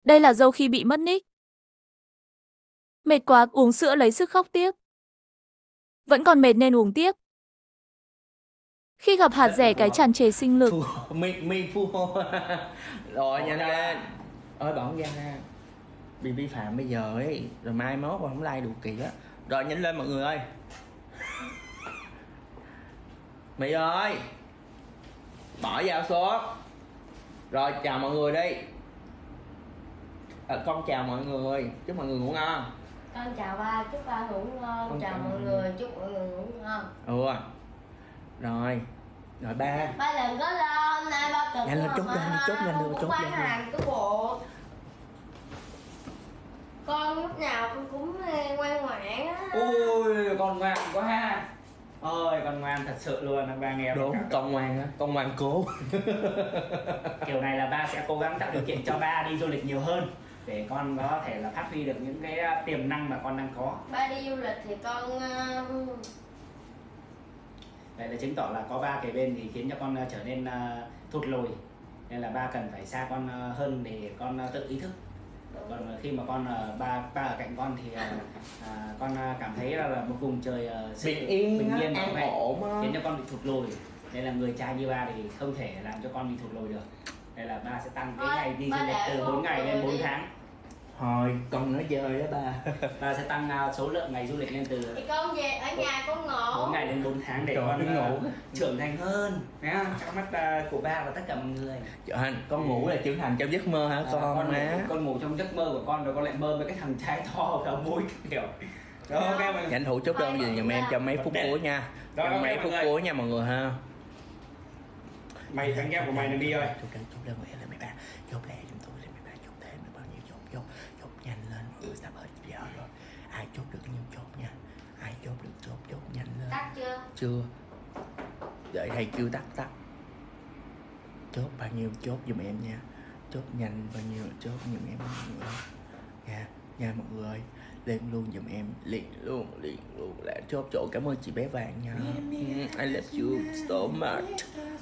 Đây là dâu khi bị mất nick. Mệt quá, uống sữa lấy sức khóc tiếp. Vẫn còn mệt nên uống tiếp. Khi gặp hạt rẻ cái tràn trề sinh lực. Mi phu hô. Rồi nhanh lên. Ôi bỏ ra ha. Bị vi phạm bây giờ ấy. Rồi mai mốt không like đủ kỳ á. Rồi nhanh lên mọi người ơi. Mị ơi. Bỏ dao xuống. Rồi chào mọi người đi. Con chào mọi người. Chúc mọi người ngủ ngon. Con chào ba, chúc ba ngủ ngon. Con chào mọi người, chúc mọi người ngủ ngon. Rồi. Rồi ba. Ba đừng có lo, hôm nay ba cực. Nhanh lên chốt nhanh, chốt nhanh đưa chốt nhanh. Hàng cái bộ. Con lúc nào con cũng ngoan ngoãn á. Ui, con ngoan quá ha. Ôi, con ngoan thật sự luôn, ba nghe. Đúng, con ngoan á, con ngoan cố. Kiểu này là ba sẽ cố gắng tạo điều kiện cho ba đi du lịch nhiều hơn để con có thể là phát huy được những cái tiềm năng mà con đang có. Ba đi du lịch thì con Vậy là chứng tỏ là có ba kề bên thì khiến cho con trở nên thụt lùi. Nên là ba cần phải xa con hơn để con tự ý thức. Còn khi mà con ba ở cạnh con thì con cảm thấy là một vùng trời bình yên an ổn khiến cho con bị thụt lùi. Nên là người cha như ba thì không thể làm cho con bị thụt lùi được. Nên là ba sẽ tăng cái ngày đi du lịch từ 4 ngày lên 4 tháng. Thôi con nói chơi đó ba. Ba sẽ tăng số lượng ngày du lịch lên từ thì con về ở nhà con ngủ 4 ngày lên 4 tháng để con trưởng thành hơn nhá, trong mắt của ba và tất cả mọi người. Con ngủ là trưởng thành trong giấc mơ hả con ngủ trong giấc mơ của con rồi con lại mơ với cái thằng trai to cả mũi kiểu đó. Okay, tranh thủ chốt đơn gì giùm em trong mấy phút cuối nha. Trong mấy phút cuối nha mọi người ha. Mày thằng gheo của mày này đi ơi. Chốt đơn của em là 13. Chốt lẹ giùm tôi là 13, chốt thêm bao nhiêu chốt nhanh lên, mọi người sắp hết giờ rồi. Ai chốt được nhiêu chốt nha. Ai chốt được chốt nhanh lên. Tắt chưa? Chưa. Đợi thầy kêu tắt. Chốt bao nhiêu chốt giùm em nha. Chốt nhanh bao nhiêu chốt giùm em nha mọi người ơi. Lên luôn giùm em, liền luôn là chốt chỗ. Cảm ơn chị bé vàng nha. I love you so much.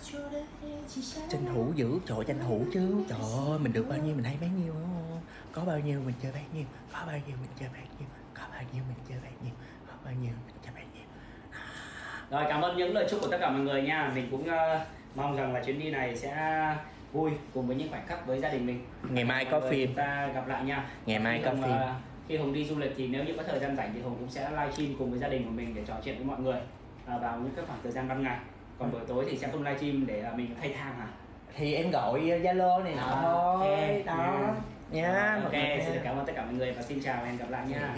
Tranh thủ giữ, trời tranh thủ chứ. Trời ơi, mình được bao nhiêu mình hay bấy nhiêu không? Có bao nhiêu mình chơi bấy nhiêu. Có bao nhiêu mình chơi bấy nhiêu. Có bao nhiêu mình chơi bấy nhiêu. Có bao nhiêu mình chơi bấy nhiêu. Rồi cảm ơn những lời chúc của tất cả mọi người nha. Mình cũng mong rằng là chuyến đi này sẽ vui cùng với những khoảnh khắc với gia đình mình. Ngày mai có phim. Chúng ta gặp lại nha. Ngày mai có phim. Khi Hùng đi du lịch thì nếu như có thời gian rảnh thì Hùng cũng sẽ livestream cùng với gia đình của mình để trò chuyện với mọi người vào những cái khoảng thời gian ban ngày. Còn buổi tối thì sẽ không livestream để mình thay thang hả? Thì em gọi Zalo này nọ thôi. Đó. Nha. Ok, xin được cảm ơn tất cả mọi người và xin chào và hẹn gặp lại nha.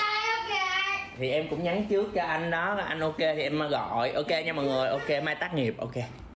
Thì em cũng nhắn trước cho anh đó, anh ok thì em gọi. Ok nha mọi người. Ok, mai tác nghiệp. Ok.